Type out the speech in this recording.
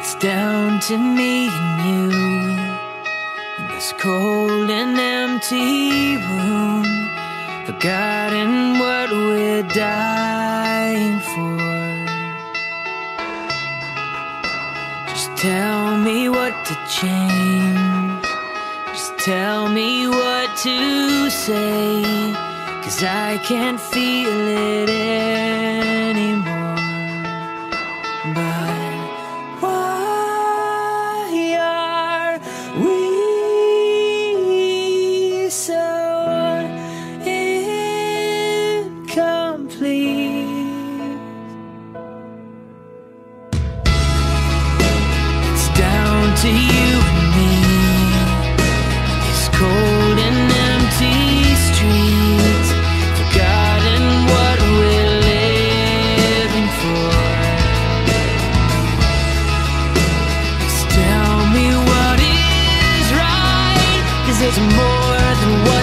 It's down to me and you in this cold and empty room, forgotten what we're dying for. Just tell me what to change, just tell me what to say, 'cause I can't feel it anymore. But why are we so incomplete? It's down to you and me, these cold and empty streets, forgotten what we're living for. Just tell me what is right, 'cause it's more than what